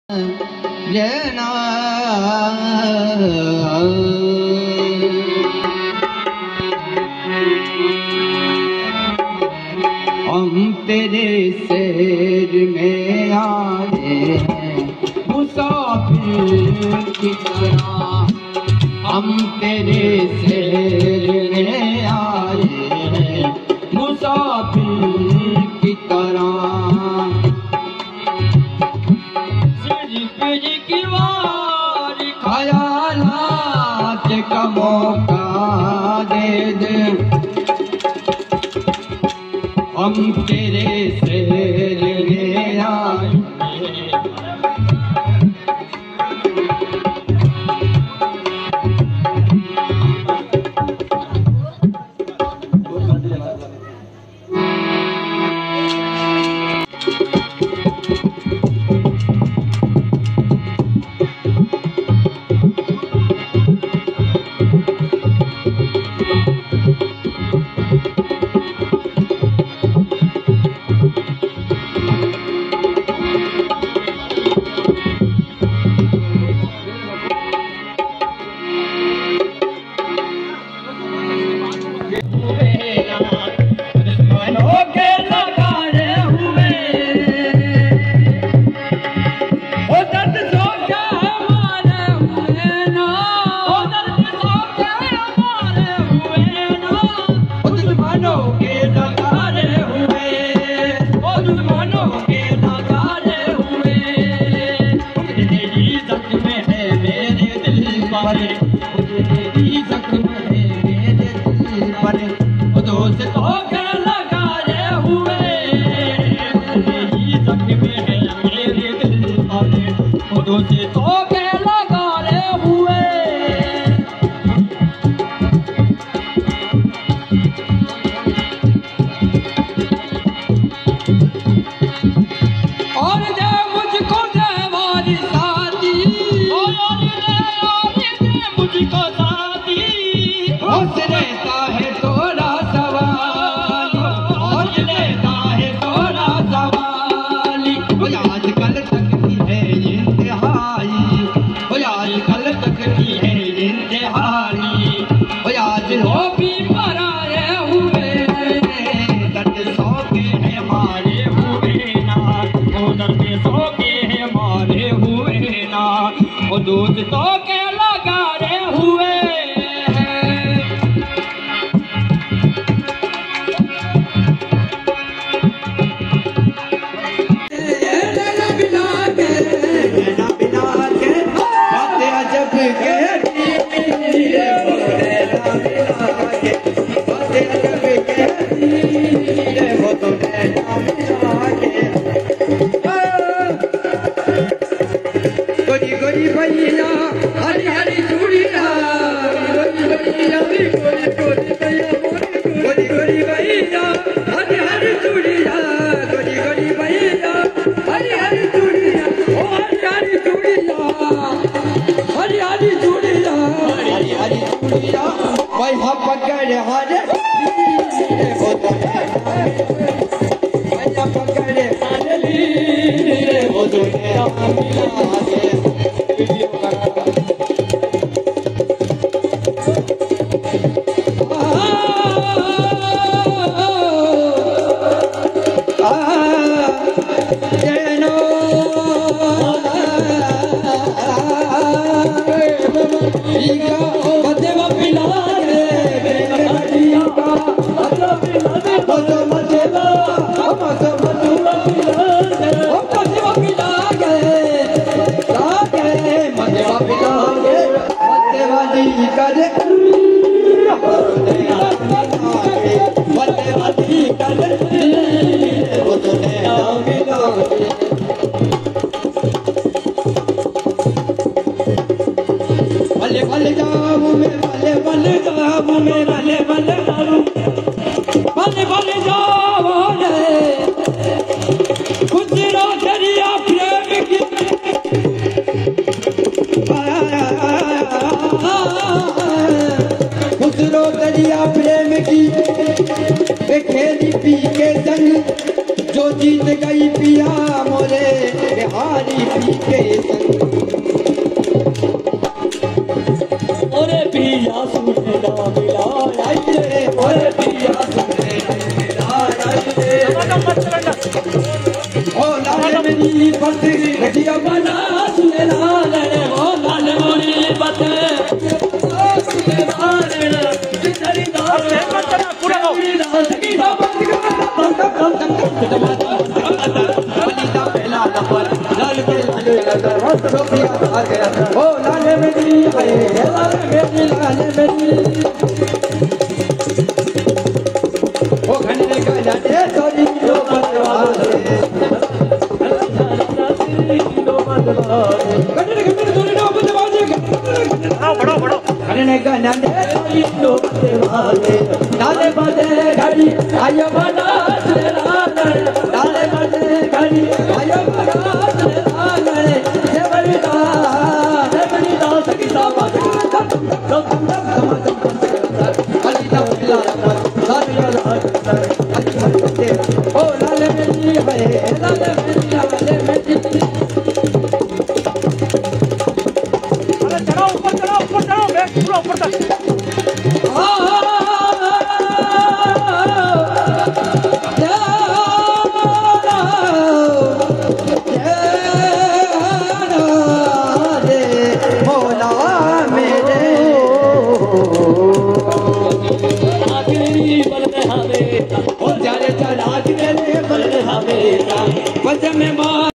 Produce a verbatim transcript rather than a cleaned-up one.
रहना हम तेरे शहर में आए हैं मुसाफिर की तरह। हम तेरे शहर में आए हैं मुसाफिर की तरह। ख्यालात का मौका दे दे हम तेरे शहर में आए। दूध तो के लगा रे हुए दरिया के संग ओरे पिया सुने ना मिला आई रे ओरे पिया सुने ना मिला आई रे ओ लाल मेरी पतरी घटिया बना सुने लाल रे ओ लाल मोरी बत सुने लाल रे तेरी दाल पूरा हो सकी ना बंद बलिदा पहला नंबर लाल के लाल रोपिया आ गया ओ लाल मेरी हाय लाल मेरी लाल मेरी ओ घने का जाने तोरी दो बदवाले घने घने तोरी दो बदवाले आओ बड़ो बड़ो घने का जाने तोरी दो बदवाले डाले बदे घड़ी आयो बना लाल डाले बदे घड़ी आयो बना लाल ये बलिदा ये बलिदा सकी साबा दो तुम दम दम बलिदा पिला लाल लाल ओ लाल मेरी है लाल